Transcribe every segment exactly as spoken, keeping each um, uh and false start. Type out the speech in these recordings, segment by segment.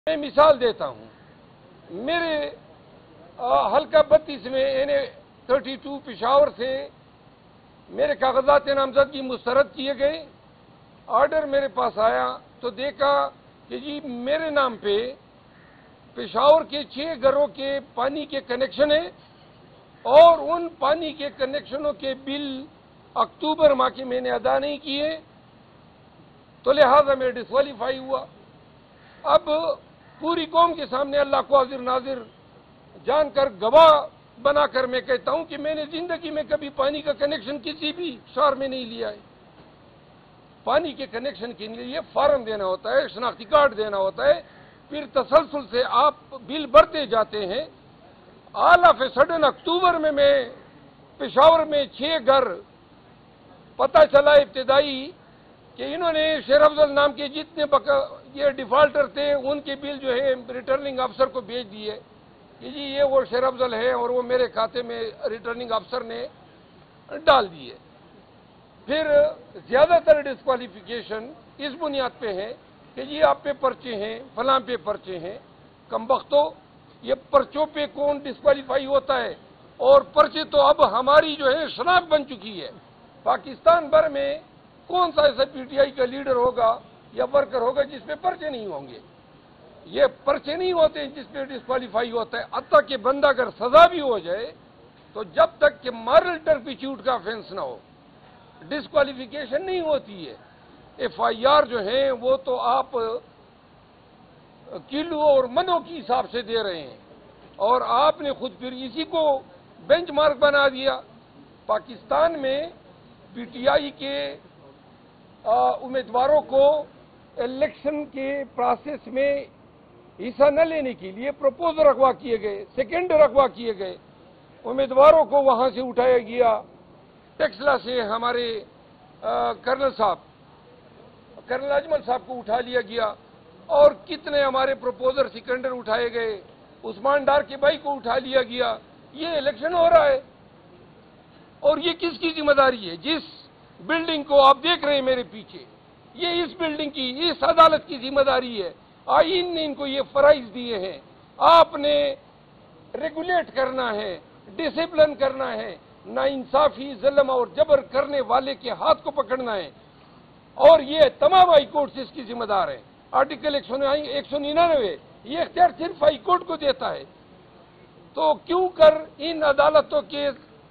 میں مثال دیتا ہوں، میرے حلقہ بتیس میں N A thirty two Peshawar سے میرے کاغذات نامزدگی مسترد کیے گئے۔ آرڈر میرے پاس آیا تو دیکھا کہ جی میرے نام پہ پشاور کے چھ گھروں کے پانی کے کنیکشن ہیں اور ان پانی کے کنیکشنوں کے بل اکتوبر ماہ کے میں نے ادا نہیں کیے، تو لہذا میں ڈسکوالیفائی ہوا۔ اب پوری قوم کے سامنے اللہ کو حاضر ناظر جان کر گواہ بنا کر میں کہتا ہوں کہ میں نے زندگی میں کبھی پانی کا کنیکشن کسی بھی شہر میں نہیں لیا ہے۔ پانی کے کنیکشن کے لیے فارم دینا ہوتا ہے، شناختی کارڈ دینا ہوتا ہے، پھر تسلسل سے آپ بل بھرتے جاتے ہیں۔ آل آف اے سڈن اکتوبر میں میں پشاور میں چھ گھر پتہ چلا ابتدائی کہ انہوں نے شیر افضل نام کے جتنے یہ ڈیفالٹر تھے ان کے بل جو ہے ریٹرننگ افسر کو بھیج دیے کہ جی یہ وہ شیر افضل ہے اور وہ میرے کھاتے میں ریٹرننگ افسر نے ڈال دیے۔ پھر زیادہ تر ڈسکوالیفیکیشن اس بنیاد پہ ہے کہ جی آپ پہ پرچے ہیں، فلاں پہ پرچے ہیں۔ کم بختو، یہ پرچوں پہ کون ڈسکوالیفائی ہوتا ہے؟ اور پرچے تو اب ہماری جو ہے شناخت بن چکی ہے۔ پاکستان بھر میں کون سا ایسا پی ٹی آئی کا لیڈر ہوگا یا ورکر ہوگا جس پہ پرچے نہیں ہوں گے؟ یہ پرچے نہیں ہوتے ہیں جس پہ ڈسکوالیفائی ہوتا ہے۔ حتیٰ کہ بندہ اگر سزا بھی ہو جائے تو جب تک کہ مارل ٹرپیچیوڈ کا آفینس نہ ہو ڈسکوالیفیکیشن نہیں ہوتی ہے۔ ایف آئی آر جو ہیں وہ تو آپ کلو اور منوں کے حساب سے دے رہے ہیں اور آپ نے خود پھر اسی کو بینچ مارک بنا دیا۔ پاکستان میں پی ٹی آئی کے امیدواروں کو الیکشن کے پروسیس میں حصہ نہ لینے کے لیے پروپوزل رکھوا کیے گئے، سیکنڈ رکھوا کیے گئے، امیدواروں کو وہاں سے اٹھایا گیا۔ ٹیکسلا سے ہمارے کرنل صاحب کرنل اجمل صاحب کو اٹھا لیا گیا اور کتنے ہمارے پروپوزر سیکنڈر اٹھائے گئے، عثمان ڈار کے بھائی کو اٹھا لیا گیا۔ یہ الیکشن ہو رہا ہے اور یہ کس کی ذمہ داری ہے؟ جس بلڈنگ کو آپ دیکھ رہے ہیں میرے پیچھے، یہ اس بلڈنگ کی، اس عدالت کی ذمہ داری ہے۔ آئین نے ان کو یہ فرائض دیے ہیں، آپ نے ریگولیٹ کرنا ہے، ڈسپلن کرنا ہے، نا انصافی، ظلم اور جبر کرنے والے کے ہاتھ کو پکڑنا ہے، اور یہ تمام ہائی کورٹ سے اس کی ذمہ دار ہیں۔ آرٹیکل ایک سو ننانوے یہ اختیار صرف ہائی کورٹ کو دیتا ہے۔ تو کیوں کر ان عدالتوں کے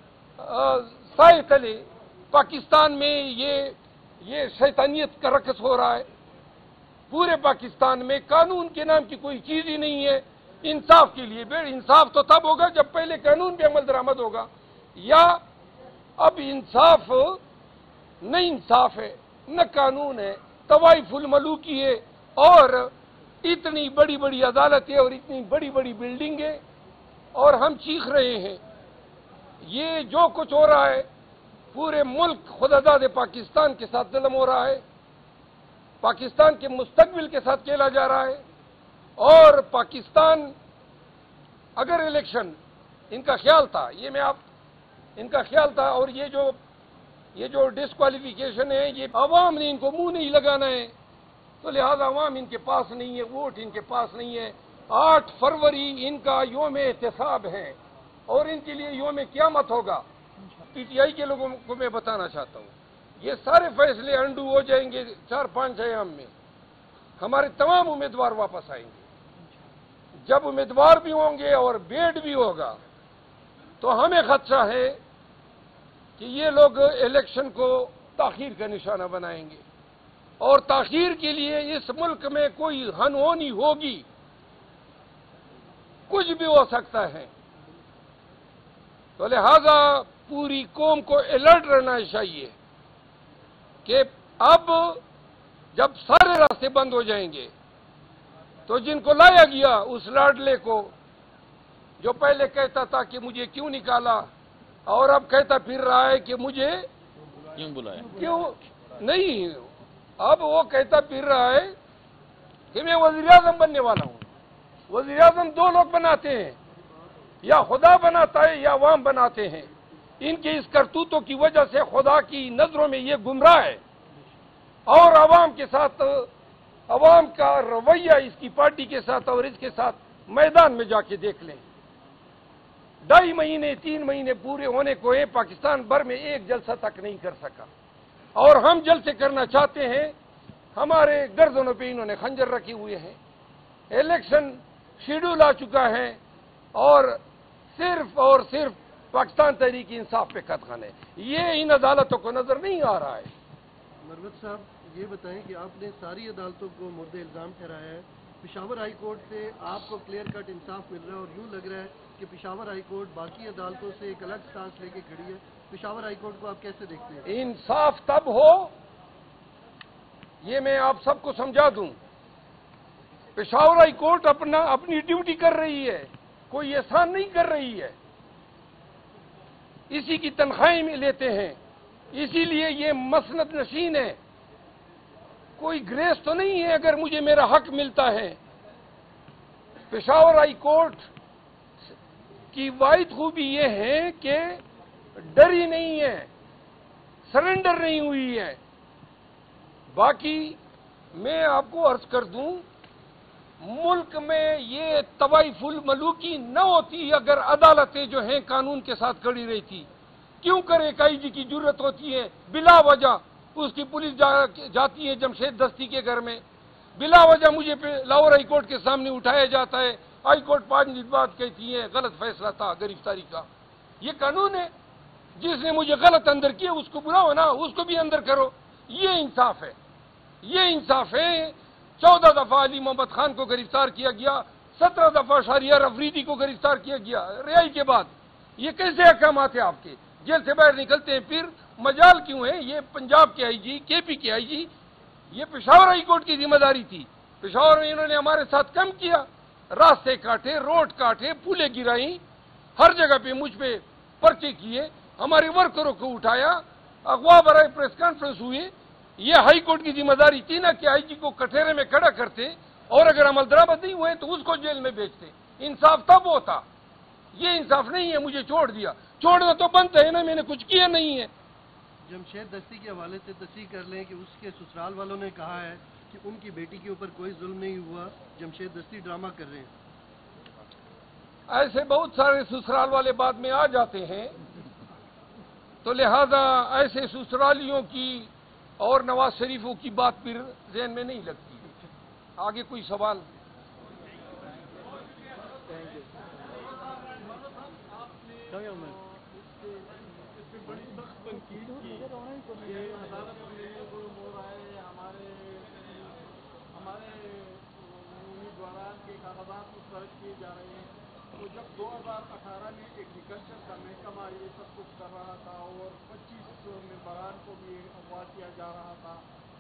سائے تلے پاکستان میں یہ یہ شیطانیت کا رقص ہو رہا ہے؟ پورے پاکستان میں قانون کے نام کی کوئی چیز ہی نہیں ہے۔ انصاف کے لیے بے انصاف تو تب ہوگا جب پہلے قانون پہ عمل درآمد ہوگا، یا اب انصاف نہ انصاف ہے نہ قانون ہے، طوائف الملوکی ہے اور اتنی بڑی بڑی عدالتیں اور اتنی بڑی بڑی بلڈنگیں، اور ہم چیخ رہے ہیں۔ یہ جو کچھ ہو رہا ہے پورے ملک خداداد پاکستان کے ساتھ ظلم ہو رہا ہے، پاکستان کے مستقبل کے ساتھ کھیلا جا رہا ہے، اور پاکستان اگر الیکشن ان کا خیال تھا، یہ میں آپ ان کا خیال تھا، اور یہ جو یہ جو ڈسکوالیفیکیشن ہے یہ عوام نے ان کو منہ نہیں لگانا ہے، تو لہذا عوام ان کے پاس نہیں ہے، ووٹ ان کے پاس نہیں ہے۔ آٹھ فروری ان کا یوم احتساب ہے اور ان کے لیے یوم قیامت ہوگا۔ پی ٹی آئی کے لوگوں کو میں بتانا چاہتا ہوں، یہ سارے فیصلے انڈو ہو جائیں گے چار پانچ ایام میں، ہمارے تمام امیدوار واپس آئیں گے۔ جب امیدوار بھی ہوں گے اور بیڈ بھی ہوگا تو ہمیں خدشہ ہے کہ یہ لوگ الیکشن کو تاخیر کا نشانہ بنائیں گے، اور تاخیر کے لیے اس ملک میں کوئی ہنہونی ہوگی، کچھ بھی ہو سکتا ہے۔ تو لہذا پوری قوم کو الرٹ رہنا چاہیے کہ اب جب سارے راستے بند ہو جائیں گے تو جن کو لایا گیا اس لاڈلے کو جو پہلے کہتا تھا کہ مجھے کیوں نکالا اور اب کہتا پھر رہا ہے کہ مجھے کیوں بلایا، کیوں نہیں، اب وہ کہتا پھر رہا ہے کہ میں وزیر اعظم بننے والا ہوں۔ وزیر اعظم دو لوگ بناتے ہیں، یا خدا بناتا ہے یا عوام بناتے ہیں۔ ان کے اس کرتوتوں کی وجہ سے خدا کی نظروں میں یہ گمراہ ہے اور عوام کے ساتھ عوام کا رویہ اس کی پارٹی کے ساتھ اور اس کے ساتھ میدان میں جا کے دیکھ لیں. ڈھائی مہینے تین مہینے پورے ہونے کو ہے، پاکستان بھر میں ایک جلسہ تک نہیں کر سکا، اور ہم جلسے کرنا چاہتے ہیں. ہمارے گردنوں پہ انہوں نے خنجر رکھے ہوئے ہیں. الیکشن شیڈول آ چکا ہے اور صرف اور صرف پاکستان تحریک انصاف پہ قدغن ہے. یہ ان عدالتوں کو نظر نہیں آ رہا ہے. مروت صاحب یہ بتائیں کہ آپ نے ساری عدالتوں کو مورد الزام ٹھہرایا ہے. پشاور ہائی کورٹ سے آپ کو کلیئر کٹ انصاف مل رہا ہے اور یوں لگ رہا ہے کہ پشاور ہائی کورٹ باقی عدالتوں سے ایک الگ سٹانس لے کے کھڑی ہے. پشاور ہائی کورٹ کو آپ کیسے دیکھتے ہیں؟ انصاف تب ہو، یہ میں آپ سب کو سمجھا دوں. پشاور ہائی کورٹ اپنا اپنی ڈیوٹی کر رہی ہے، کوئی احسان نہیں کر رہی ہے. اسی کی تنخواہیں میں لیتے ہیں، اسی لیے یہ مسند نشین ہے. کوئی گریس تو نہیں ہے اگر مجھے میرا حق ملتا ہے. پشاور ہائی کورٹ کی واحد خوبی یہ ہے کہ ڈری نہیں ہے، سرنڈر نہیں ہوئی ہے. باقی میں آپ کو عرض کر دوں، ملک میں یہ طوائف الملوکی نہ ہوتی اگر عدالتیں جو ہیں قانون کے ساتھ کھڑی رہتی. کیوں کر ایک آئی جی کی ضرورت ہوتی ہے بلا وجہ اس کی پولیس جا جاتی ہے جمشید دستی کے گھر میں، بلا وجہ مجھے لاہور ہائی کورٹ کے سامنے اٹھایا جاتا ہے. ہائی کورٹ پانچ دن بعد کہتی ہے غلط فیصلہ تھا گرفتاری کا. یہ قانون ہے. جس نے مجھے غلط اندر کیا اس کو بلاؤ نا، اس کو بھی اندر کرو. یہ انصاف ہے، یہ انصاف ہے. چودہ دفعہ علی محمد خان کو گرفتار کیا گیا، سترہ دفعہ شہریار افریدی کو گرفتار کیا گیا رہائی کے بعد. یہ کیسے احکامات ہیں آپ کے؟ جیل سے باہر نکلتے ہیں پھر مجال کیوں ہے؟ یہ پنجاب کے آئی جی، کے پی کے آئی جی، یہ پشاور ہائی کورٹ کی ذمہ داری تھی. پشاور میں انہوں نے ہمارے ساتھ کم کیا، راستے کاٹے، روڈ کاٹے، پھولیں گرائیں، ہر جگہ پہ مجھ پہ پرچے کیے، ہمارے ورکروں کو اٹھایا، اغوا برائے پریس کانفرنس ہوئی. یہ ہائی کورٹ کی ذمہ داری تھی نا کہ آئی جی کو کٹہرے میں کھڑا کرتے اور اگر عمل درآمد نہیں ہوئے تو اس کو جیل میں بھیجتے. انصاف تب ہوتا. یہ انصاف نہیں ہے. مجھے چھوڑ دیا. چھوڑنا تو بنتا ہے نا، میں نے کچھ کیا نہیں ہے. جمشید دستی کے حوالے سے تصحیح کر لیں کہ اس کے سسرال والوں نے کہا ہے کہ ان کی بیٹی کے اوپر کوئی ظلم نہیں ہوا، جمشید دستی ڈرامہ کر رہے ہیں. ایسے بہت سارے سسرال والے بعد میں آ جاتے ہیں، تو لہذا ایسے سسرالیوں کی اور نواز شریفوں کی بات پھر ذہن میں نہیں لگتی. آگے کوئی سوال؟ بڑی سخت تنقید کی کہ عدالت میں ظلم ہو رہا ہے، ہمارے ہمارے امیدواران کے کاغذات مسترد کیے جا رہے ہیں. تو جب دو ہزار اٹھارہ میں ایگریکلچر کا محکمہ یہ سب کچھ کر رہا تھا اور پچیس ممبران کو بھی اغوا کیا جا رہا تھا،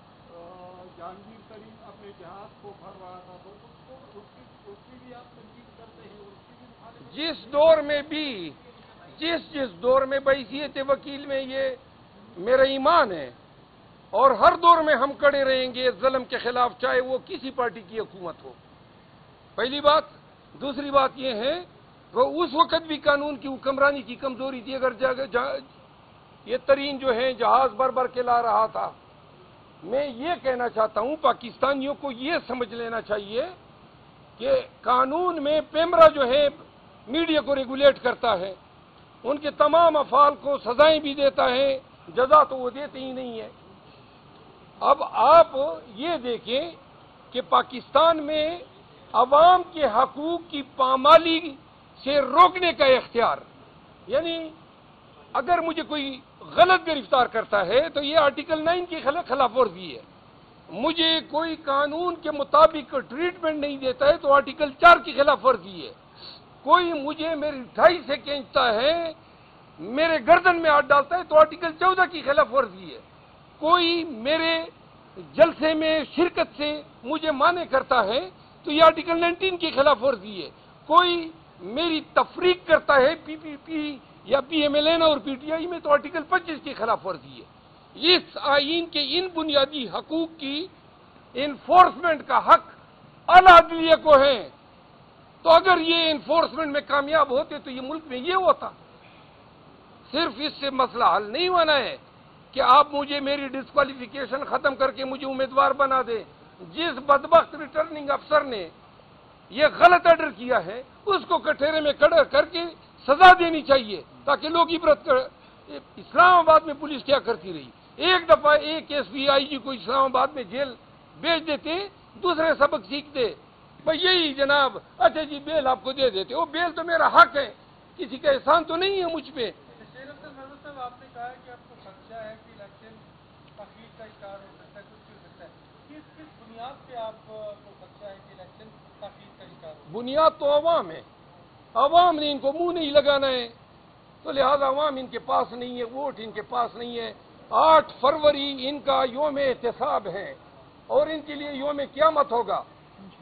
جہانگیر ترین اپنے جہاز کو بھر رہا تھا، تو اس کو اس کی اس کی بھی آپ تنقید کرتے ہیں. اس کی بھی مخالفت جس دور میں بھی جس جس دور میں بحیثیت وکیل میں یہ میرا ایمان ہے، اور ہر دور میں ہم کڑے رہیں گے ظلم کے خلاف، چاہے وہ کسی پارٹی کی حکومت ہو. پہلی بات. دوسری بات یہ ہے وہ اس وقت بھی قانون کی حکمرانی کی کمزوری تھی. اگر جا, جا, یہ ترین جو ہے جہاز بھر بھر کے لا رہا تھا. میں یہ کہنا چاہتا ہوں پاکستانیوں کو یہ سمجھ لینا چاہیے کہ قانون میں پیمرا جو ہے میڈیا کو ریگولیٹ کرتا ہے، ان کے تمام افعال کو سزائیں بھی دیتا ہے، جزا تو وہ دیتے ہی نہیں ہے. اب آپ یہ دیکھیں کہ پاکستان میں عوام کے حقوق کی پامالی سے روکنے کا اختیار، یعنی اگر مجھے کوئی غلط گرفتار کرتا ہے تو یہ آرٹیکل نائن کی خلاف ورزی ہے. مجھے کوئی قانون کے مطابق ٹریٹمنٹ نہیں دیتا ہے تو آرٹیکل چار کی خلاف ورزی ہے. کوئی مجھے میری ڈھائی سے کھینچتا ہے، میرے گردن میں ہاتھ ڈالتا ہے تو آرٹیکل چودہ کی خلاف ورزی ہے. کوئی میرے جلسے میں شرکت سے مجھے مانع کرتا ہے تو یہ آرٹیکل نائنٹین کی خلاف ورزی ہے. کوئی میری تفریق کرتا ہے پی پی پی یا پی ایم ایل این اور پی ٹی آئی میں تو آرٹیکل پچیس کی خلاف ورزی ہے. اس آئین کے ان بنیادی حقوق کی انفورسمنٹ کا حق اعلی عدلیہ کو ہے. تو اگر یہ انفورسمنٹ میں کامیاب ہوتے تو یہ ملک میں یہ ہوتا. صرف اس سے مسئلہ حل نہیں ہونا ہے کہ آپ مجھے میری ڈسکوالیفیکیشن ختم کر کے مجھے امیدوار بنا دیں. جس بدبخت ریٹرننگ افسر نے یہ غلط آرڈر کیا ہے اس کو کٹہرے میں کھڑا کر کے سزا دینی چاہیے تاکہ لوگ عبرت کر. اسلام آباد میں پولیس کیا کرتی رہی؟ ایک دفعہ ایک ایس پی آئی جی کو اسلام آباد میں جیل بھیج دیتے، دوسرے سبق سیکھتے. بھائی یہی جناب، اچھا جی بیل آپ کو دے دیتے. وہ بیل تو میرا حق ہے، کسی کا احسان تو نہیں ہے مجھ پہ. شیر اختر محمد صاحب، آپ نے کہا کہ آپ کو خدشہ ہے کہ الیکشن تاخیر کا شکار ہو سکتا ہے، کچھ بھی ہو سکتا ہے. کس کس بنیاد پہ آپ کو خدشہ ہے کہ الیکشن تاخیر کا شکار ہو؟ بنیاد تو عوام ہے، عوام نے ان کو منہ نہیں لگانا ہے، تو لہذا عوام ان کے پاس نہیں ہے، ووٹ ان کے پاس نہیں ہے. آٹھ فروری ان کا یوم احتساب ہے اور ان کے لیے یوم قیامت ہوگا.